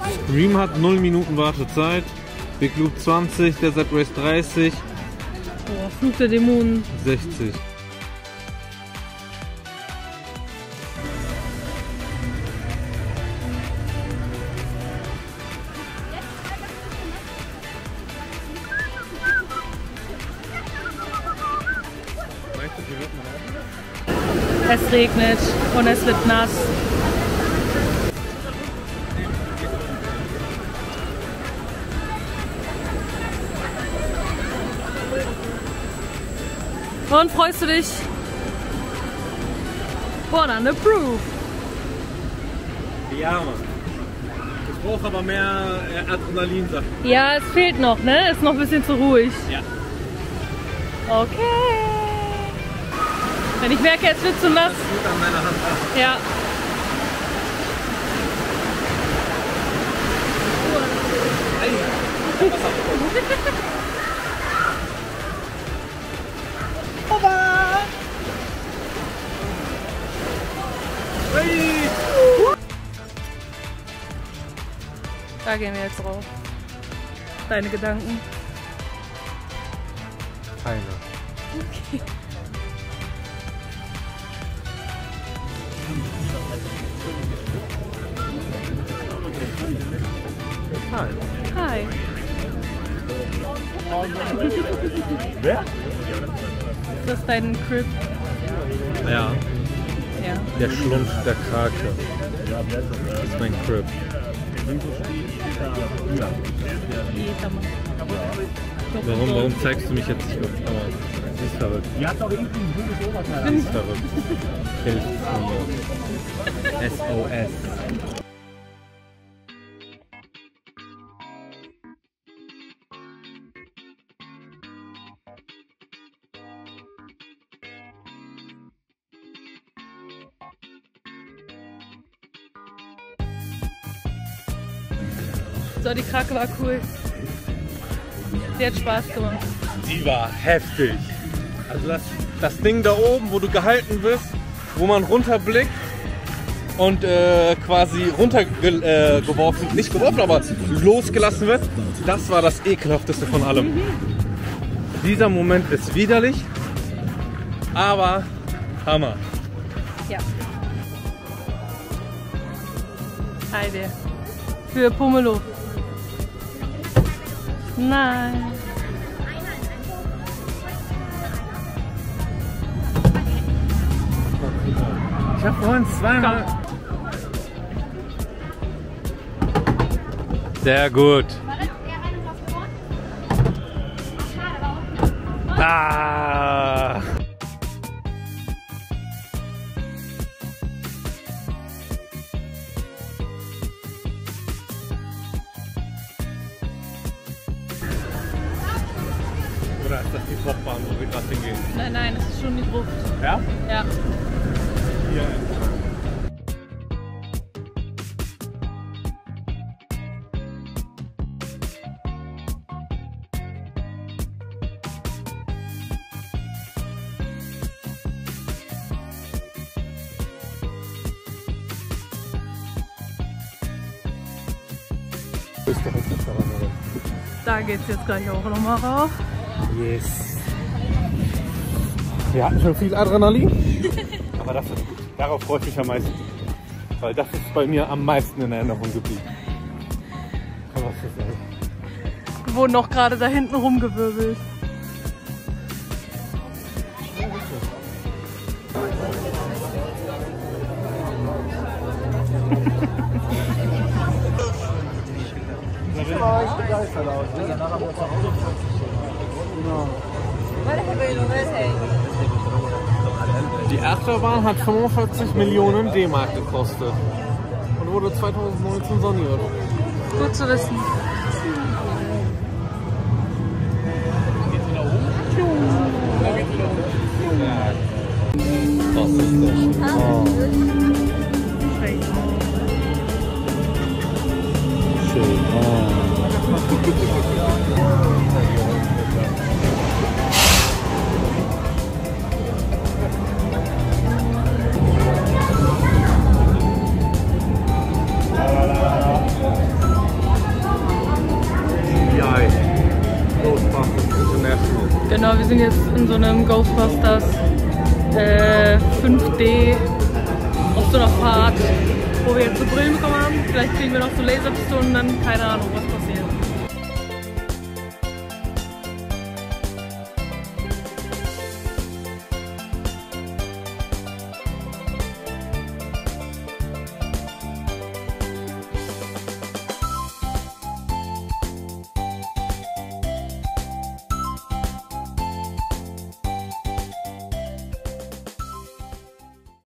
Scream hat 0 Minuten Wartezeit. Big Loop 20, Desert Race 30. Oh, Flug der Dämonen. 60. Es regnet und es wird nass. Und freust du dich? Born approved. Ja, Mann. Ich brauche aber mehr Adrenalin, sagt. Ja, es fehlt noch, ne? Ist noch ein bisschen zu ruhig. Ja. Okay. Wenn ich merke, es wird zu nass. Das ist gut an meiner Hand. Ja. Da gehen wir jetzt drauf. Deine Gedanken? Keine. Okay. Hi. Hi. Wer? Ist das dein Crib? Ja. Ja. Der Schlund der Krake. Das ist mein Crib. Warum zeigst du mich jetzt nicht auf die Kamera? Sie ist verrückt. Die hat doch irgendwie ein gutes Oberteil. Sie ist verrückt. Hilf mir. SOS. So, die Krake war cool. Die hat Spaß gemacht. Die war heftig. Also das Ding da oben, wo du gehalten wirst, wo man runterblickt und quasi runtergeworfen, nicht geworfen, aber losgelassen wird, das war das ekelhafteste von allem. Dieser Moment ist widerlich, aber Hammer. Ja. Heide. Für Pomelo. Nein. Ich habe vorhin zweimal... Sehr gut. Ah. Oder ist das die Bobbahn, wo wir gerade hingehen? Nein, nein, das ist schon die Gruft. Ja? Ja. Hier. Da geht's jetzt gleich auch nochmal rauf. Yes. Wir hatten schon viel Adrenalin, aber das ist gut. Darauf freue ich mich am meisten. Weil das ist bei mir am meisten in Erinnerung geblieben. Aber was ist das? Wir wurden noch gerade da hinten rumgewirbelt. Ich bin begeistert aus. Danach haben wir zu Hause. Genau. Die Achterbahn hat 45 Millionen D-Mark gekostet und wurde 2019 saniert. Gut zu wissen. Das ist sehr schön. Oh. Schön. Oh. so einem Ghostbusters 5D auf so einer Fahrt, wo wir jetzt so Brillen bekommen haben. Vielleicht kriegen wir noch so Laserpistolen dann, keine Ahnung was.